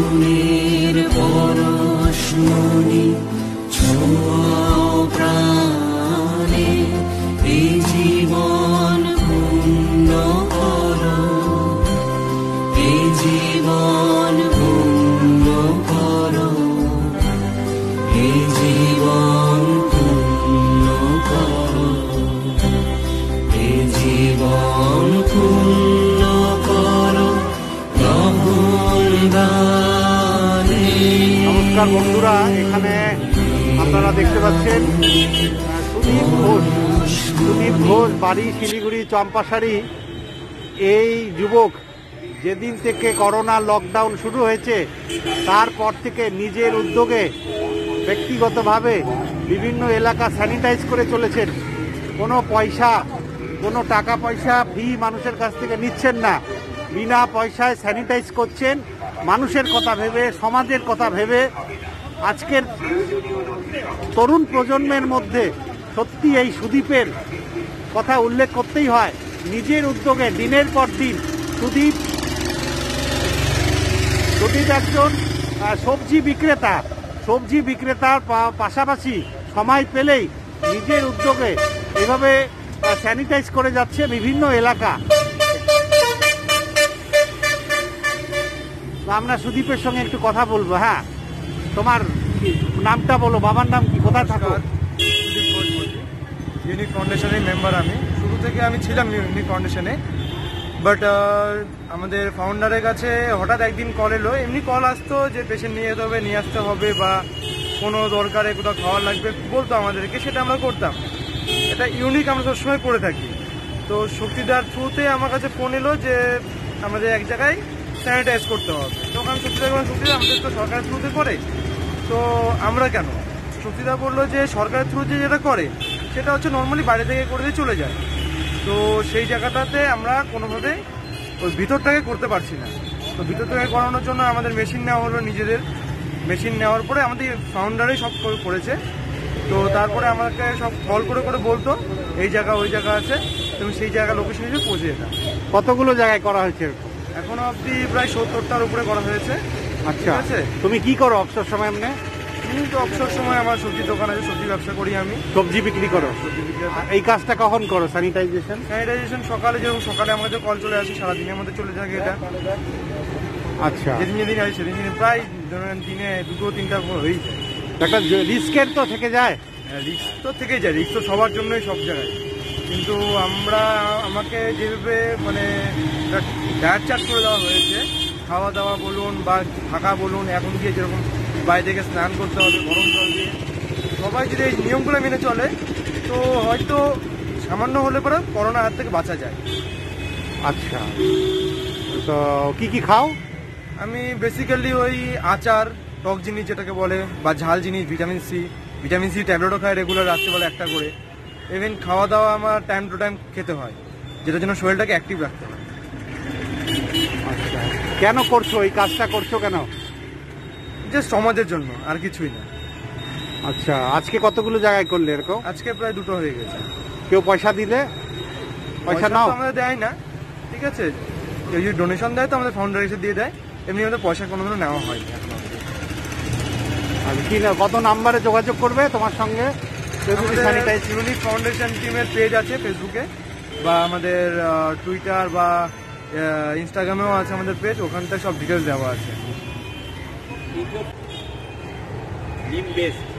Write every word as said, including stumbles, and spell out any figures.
ফাগুনের পরশমণি ছোঁয়াও প্রাণে, এই জীবন পূর্ণ করো, এই জীবন পূর্ণ করো, এই জীবন পূর্ণ করো, এই জীবন পূর্ণ করো গ্রহণ গানে। নমস্কার বন্ধুরা, এখানে আপনারা দেখতে পাচ্ছেন সুদীপ ঘোষ। সুদীপ ঘোষ বাড়ি শিলিগুড়ি চম্পাশাড়ি। এই যুবক যেদিন থেকে করোনা লকডাউন শুরু হয়েছে তারপর থেকে নিজের উদ্যোগে ব্যক্তিগতভাবে বিভিন্ন এলাকা স্যানিটাইজ করে চলেছেন। কোনো পয়সা কোনো টাকা পয়সা ফি মানুষের কাছ থেকে নিচ্ছেন না, বিনা পয়সায় স্যানিটাইজ করছেন মানুষের কথা ভেবে, সমাজের কথা ভেবে। আজকের তরুণ প্রজন্মের মধ্যে সত্যি এই সুদীপের কথা উল্লেখ করতেই হয়। নিজের উদ্যোগে দিনের পর দিন সুদীপ সুদীপ একজন সবজি বিক্রেতা। সবজি বিক্রেতার পাশাপাশি সময় পেলেই নিজের উদ্যোগে এভাবে স্যানিটাইজ করে যাচ্ছে বিভিন্ন এলাকা। আমরা সুদীপের সঙ্গে একটু কথা বলবো। হ্যাঁ, তোমার নামটা বলো, বাবার নাম কি, কোথায় থাকো? সুদীপ ঘোষ বলছি, ইউনিক ফাউন্ডেশনের মেম্বার আমি। শুরু থেকে আমি ছিলাম ইউনিক ফাউন্ডেশনে, বাট আমাদের ফাউন্ডারের কাছে হঠাৎ একদিন কল এলো। এমনি কল আসতো যে পেশেন্ট নিয়ে যেতে হবে, নিয়ে আসতে হবে, বা কোনো দরকারে কোথাও খাওয়ার লাগবে বলতো আমাদেরকে, সেটা আমরা করতাম। এটা ইউনিক আমরা সবসময় করে থাকি। তো শক্তিদার থ্রুতে আমার কাছে ফোন এলো যে আমাদের এক জায়গায় স্যানিটাইজ করতে হবে। তখন আমি শক্তিদার বললাম, শক্তিদা আমাদের তো সরকারের থ্রুতে করে, তো আমরা কেন? শক্তিদা বললো যে সরকারের থ্রু যে যেটা করে সেটা হচ্ছে নর্মালি বাইরে থেকে করে দিয়ে চলে যায়। তো সেই জায়গাটাতে আমরা কোনোভাবে ওই ভিতরটাকে করতে পারছি না। তো ভিতরটাকে করানোর জন্য আমাদের মেশিন নেওয়া হলো। নিজেদের মেশিন নেওয়ার পরে আমাদের ফাউন্ডারই সব করেছে। তো তারপরে আমাকে সব কল করে করে বলতো এই জায়গা ওই জায়গা আছে, তুমি সেই জায়গা লোকেশন এসে পৌঁছে যেতাম। কতগুলো জায়গায় করা হয়েছে? এখনো অবধি প্রায় সত্তরটার উপরে করা হয়েছে। আচ্ছা, তুমি কি করো অবসর সময়? এমনি এমনি তো অবসর সময় আমার সবজি দোকান আছে, সবজি ব্যবসা করি আমি। সবজি বিক্রি করো? সবজি বিক্রি। এই কাজটা কখন করো স্যানিটাইজেশন? স্যানিটাইজেশন সকালে, যেরকম সকালে আমাদের কল চলে আসে, সারাদিনের মধ্যে চলে থাকে এটা। আচ্ছা, যেদিন যেদিন আসে সেদিন সেদিন প্রায় ধরেন দিনে দুটো তিনটা হয়েই যায়। একটা রিস্কের তো থেকে যায়। রিস্ক তো থেকেই যায়, রিস্ক তো সবার জন্যই সব জায়গায়। কিন্তু আমরা আমাকে যেভাবে মানে ডায়েট চার্ট করে দেওয়া হয়েছে, খাওয়া দাওয়া বলুন বা থাকা বলুন, এখন গিয়ে যেরকম বাইরে থেকে স্নান করতে হবে গরম জল দিয়ে, সবাই যদি এই নিয়মগুলো মেনে চলে তো হয়তো সামান্য হলে পরে করোনার হাত থেকে বাঁচা যায়। আচ্ছা, তো কি কি খাও? আমি বেসিক্যালি ওই আচার, টক জিনিস যেটাকে বলে, বা ঝাল জিনিস, ভিটামিন সি ভিটামিন সি ট্যাবলেটও খাই রেগুলার, রাত্রিবেলা একটা করে। ইভেন খাওয়া দাওয়া আমার টাইম টু টাইম খেতে হয়, যেটার জন্য শরীরটাকে অ্যাক্টিভ রাখতে হয়। আচ্ছা, কেন করছো এই কাজটা? করছো কেন? জাস্ট সমাজের জন্য, আর কিছুই না। আচ্ছা, আজকে কতগুলো জায়গায় করলে এরকম? আজকে প্রায় দুটো হয়ে গেছে। কেউ পয়সা দিলে? পয়সা নাও? আমাদের দেয় না, ঠিক আছে। কেউ যদি ডোনেশন দেয় তো আমাদের ফাউন্ডার এসে দিয়ে দেয়, এমনি আমাদের পয়সা কোনো নেওয়া হয়নি এখন। আর কি না, কত নাম্বারে যোগাযোগ করবে তোমার সঙ্গে? ইউনিক ফাউন্ডেশন টিমের পেজ আছে ফেসবুকে, বা আমাদের টুইটার বা ইনস্টাগ্রামেও আছে আমাদের পেজ, ওখানটায় সব ডিটেলস দেওয়া আছে।